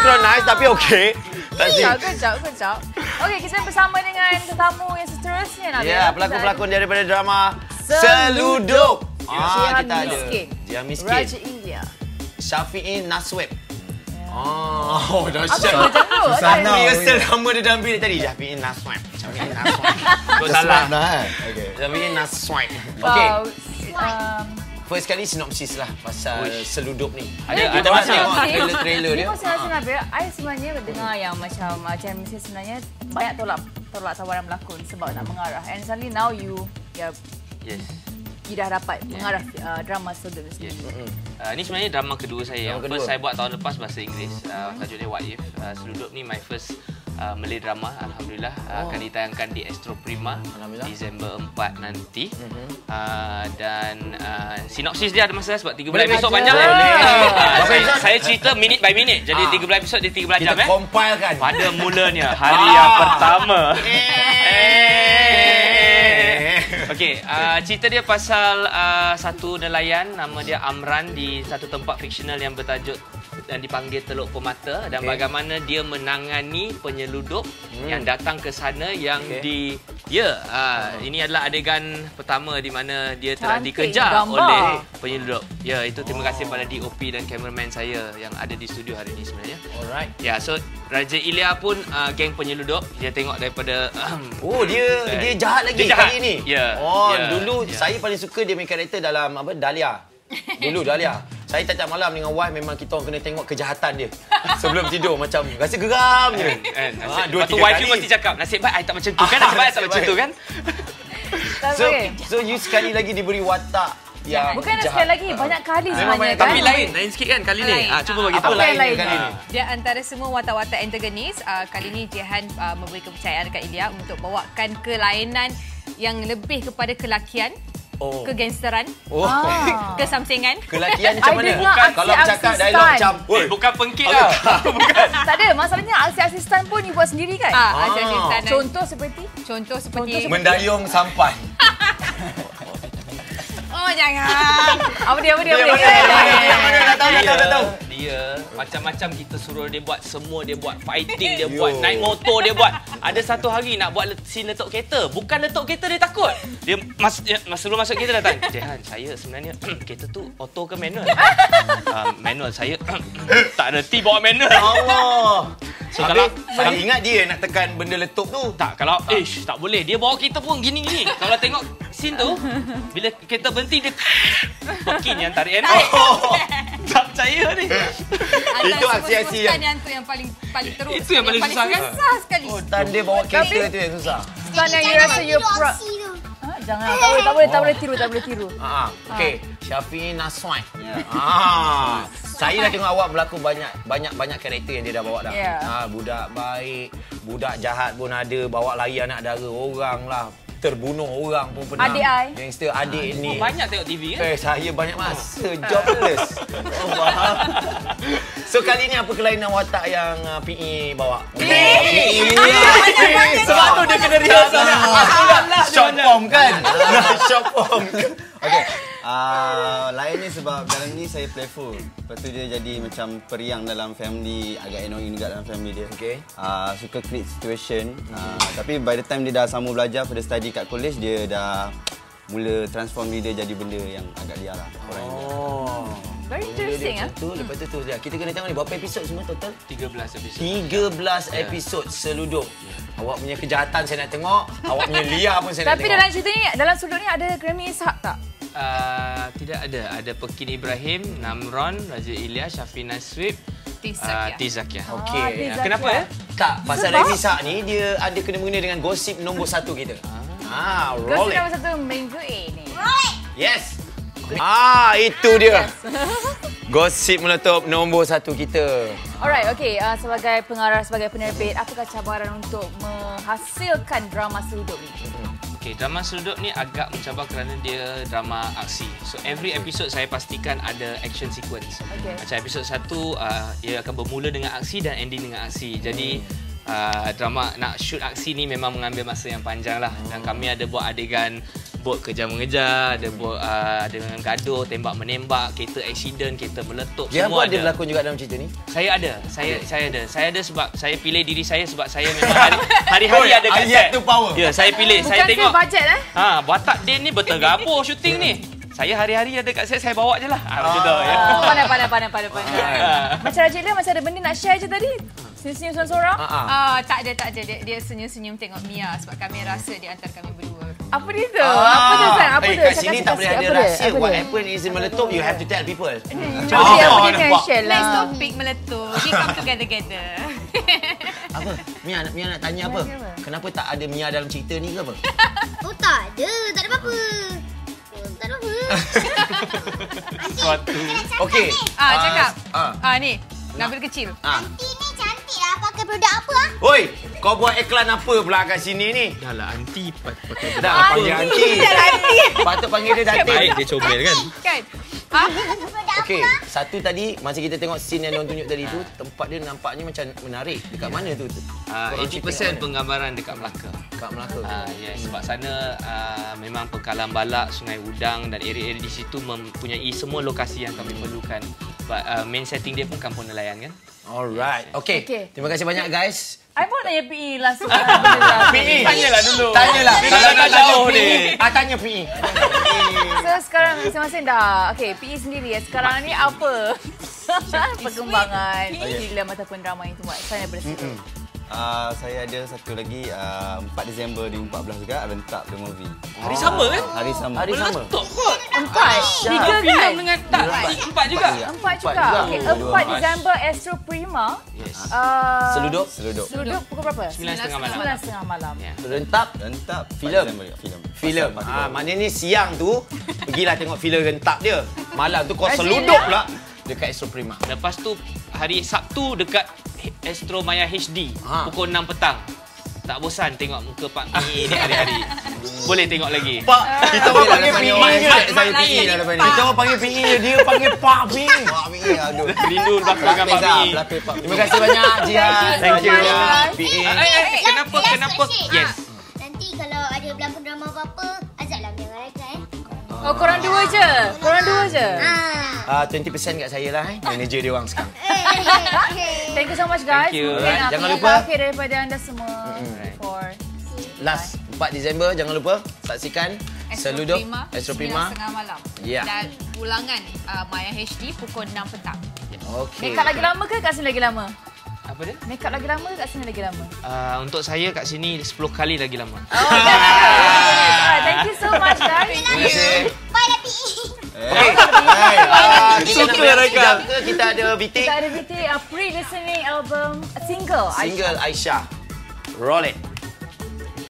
synchronize tapi okey. Kejap. Okey, kita bersama dengan tetamu yang seterusnya Nabil. Ya, pelakon-pelakon daripada drama Seludup. Jihan Kita ada Miskin. Jihan Miskin. Raja Ilya. Syafi'i Nasweb. Oh, dahsyat. Susah Rehearsal nama dia dalam bilik tadi. Syafi'i Nasweb. Syafi'i Nasweb. Kau salah. Syafi'i Nasweb. Okey. First kali sinopsis lah pasal Seludup ni. Ada tengok trailer dia. Saya rasa Nabil, I sebenarnya dengar yang macam Miskin sebenarnya banyak tolak tawaran berlakon sebab nak mengarah. And suddenly now you dah dapat mengarah drama Seludup ni. Ini sebenarnya drama kedua saya. Yang first saya buat tahun lepas bahasa Inggeris. Tajuk dia What If. Seludup ni my first Malay drama. Alhamdulillah akan ditayangkan di Astro Prima Disember 4 nanti. Dan sinopsis dia ada masa sebab 13 episod panjang. Saya cerita minit by minit. Jadi 13 episod dia 13 jam. Kita compilekan. Pada mulanya hari yang pertama. Okey, cerita dia pasal satu nelayan nama dia Amran di satu tempat fiksional yang bertajuk dan dipanggil Teluk Permata dan bagaimana dia menangani penyeludup yang datang ke sana yang ini adalah adegan pertama di mana dia telah dikejar oleh penyeludup. Ya, itu terima kasih pada DOP dan cameraman saya yang ada di studio hari ini sebenarnya. Alright. Ya, so Raja Ilya pun geng penyeludup. Dia tengok daripada dia jahat lagi kali ni. Ya. Dulu saya paling suka dia main karakter dalam Dahlia. Dulu Dahlia. Saya tiap malam dengan wife memang kita orang kena tengok kejahatan dia. Sebelum tidur macam rasa geram je. Lepas tu wife you mesti cakap, nasib baik I tak macam tu kan? Nasib baik I tak macam tu kan? So you sekali lagi diberi watak yang bukan sekali lagi, banyak kali sebenarnya kan. Tapi lain sikit kan kali ni. Cuba bagi tahu. Apa yang lain kali ni? Dia antara semua watak-watak antagonis, kali ni Jihan memberi kepercayaan dekat Ilya untuk bawakan kelainan yang lebih kepada kelakian. Kegangsteran, kesamsingan. Kelakian macam mana? Kalau bercakap dialog macam bukan pengkit lah. Bukan. Tak ada, masalahnya aksi-aksi stunt pun you buat sendiri kan? Aksi-aksi stunt. Contoh seperti mendayung sampan. Oh jangan. Apa dia? Dah tahu. Dia macam-macam kita suruh dia buat semua, dia buat fighting, dia buat naik motor, dia buat. Ada satu hari nak buat scene letup kereta. Bukan letup kereta dia takut. Dia sebelum masuk kereta datang. Jihan, saya sebenarnya kereta tu auto ke manual? Manual. Saya tak reti bawa manual. Allah. So kalau saya ingat dia nak tekan benda letup tu. Tak, kalau tak boleh. Dia bawa kereta pun gini-gini. Kalau tengok scene tu, bila kereta berhenti dia Tokin yang tarik kan. Tak percaya ni. Itu aksi-aksi yang paling teruk. Itu yang paling susah kan? Susah sekali. Tanda bawa kereta tu yang susah. stunt yang you rasa you proud. Jangan, tak boleh tiru. Okey, Syafi'i Nasweb. Saya dah tengok awak berlakon banyak karakter yang dia dah bawa dah. Budak baik, budak jahat pun ada, bawa lari anak dara orang lah. Terbunuh orang pun pernah. Adik I. Gangster adik ni. Banyak tengok TV kan? Saya banyak masa. Jobless. So kali ni apa kelainan watak yang PE bawa? PE. Sebab tu dia kena rehearsal. Short form kan? Short form. Okay. Lainnya sebab dalam ni saya playful. Lepas tu dia jadi macam periang dalam family. Agak annoying juga dalam family dia. Okay. Suka create situation. Tapi by the time dia dah sambung belajar pada study kat college, dia dah mula transform diri dia jadi benda yang agak liar lah. Very interesting ah. Lepas tu kita kena tengok ni berapa episod semua total? 13 episod. 13 episod Seludup. Awak punya kejahatan saya nak tengok, awak punya liar pun saya nak tengok. Tapi dalam cerita ni, dalam Seludup ni ada Grammy Ishak tak? Tidak ada. Ada Pekin Ibrahim, Namron, Raja Ilya, Syafi'i Nasweb, Tizakia. Okey. Kenapa ya? Tak, pasal Remy Sak ni dia ada kena-mengena dengan gosip nombor 1 kita. Gosip nombor 1 minggu ini. Yes. Itu dia. Gosip meletup nombor 1 kita. Alright, okay. Sebagai pengarah, sebagai penerbit, apakah cabaran untuk menghasilkan drama Seludup ni? Okay, drama Seludup ni agak mencabar kerana dia drama aksi. So every episode saya pastikan ada action sequence. Macam episod 1 ia akan bermula dengan aksi dan ending dengan aksi. Jadi drama nak shoot aksi ni memang mengambil masa yang panjang lah. Dan kami ada buat adegan bot kejar-mengejar, ada bot dengan gaduh, tembak-menembak, kereta accident, kereta meletup, Dia semua ada berlakon juga dalam cerita ni? Saya ada. Saya ada sebab saya pilih diri saya sebab saya memang hari-hari ada kat set. tu power. Ya, saya pilih. Bukan Saya tengok. bajet Batak Din ni bertergabur syuting ni. Saya hari-hari ada kat set, saya bawa je lah. Macam tu ya. Pandai. Macam Raja Lia masih ada benda nak share je tadi. Senyum-senyum seorang-seorang. Tak ada. Dia senyum-senyum tengok Mia sebab kami rasa di antara kami berdua. Apa dia tu? Apa tu San? Apa tu? Kat sini tak boleh ada rahsia. What happened is meletup, you have to tell people. Apa dia kan share lah. Let's topic meletup. We come together. Apa? Mia nak tanya apa? Kenapa tak ada Mia dalam cerita ni ke apa? Oh tak ada apa-apa. Tak ada apa. Suatu. Okey. Cakap. Ni, Nabil kecil. Aunty ni cantik lah pakai produk apa ah? Oi, kau buat iklan apa pula kat sini ni? Dah lah, aunty pakai Dah panggil aunty. Patut panggil dia cantik. baik dia comel kan. Kan? Okey, satu tadi masa kita tengok scene yang diorang tunjuk tadi tu, tempat dia nampaknya macam menarik. Dekat mana tu? 80% penggambaran dekat Melaka. Kat Melaka. Yes, sebab sana memang Pekalan Balak, Sungai Udang dan area-area di situ mempunyai semua lokasi yang kami perlukan. But main setting dia pun kampung nelayan kan. Alright. Okey. Terima kasih banyak guys. I pun nak tanya PE last one. PE. Tanyalah dulu. Tanyalah. Kalau nak jauh ni. Tanya PE. So sekarang masing-masing dah. Okay, PE sendiri sekarang ni apa? Perkembangan filem ataupun drama yang tu buat. Saya daripada situ. Saya ada satu lagi 4 Disember 2014 juga, Rentak the Movie. Hari sama kan? Hari sama. Hari sama. Meletup kot. 4. 3 kan? Dengan tak. 4 juga. 4 juga. Okay, 4 Disember Astro Prima. Yes. Seluduk. Seluduk pukul berapa? 9.30 malam. 9.30 malam. Rentak. Rentak Filem. Filem. Maknanya siang tu pergilah tengok filem Rentak dia. Malam tu kau seluduk pula dekat Astro Prima. Lepas tu hari Sabtu dekat Astro Maya HD pukul 6 petang. Tak bosan tengok muka Pak Mi ni hari-hari. Boleh tengok lagi. Pak, kita orang panggil PE je. Saya PE dah lepas ni. Kita orang panggil PE je, dia panggil Pak Mi. Pak Mi, aduh. Rindu belakang dengan Pak Mi. Terima kasih banyak Jihan. Thank you. PE. Kenapa? Yes. Nanti kalau ada berlakon drama apa-apa, ajaklah Mia rakan. Oh, korang dua je? 20% kat saya lah, manager dia orang sekarang. Thank you so much guys. Thank you. Mungkin Jangan kata lupa. akhir daripada anda semua. For Last 4 Disember, jangan lupa saksikan Seluduk Astro Prima. 9.30 malam. Ya. Dan ulangan Maya HD pukul 6 petang. Okey. make up lagi lama ke kat sini lagi lama? Apa dia? Make up lagi lama ke kat sini lagi lama? Untuk saya kat sini 10 kali lagi lama. Thank you so much guys. Terima kasih. Bye lah PE. Kita ada VT. Kita ada VT pre-listening album single Single Aisyah. Roll it.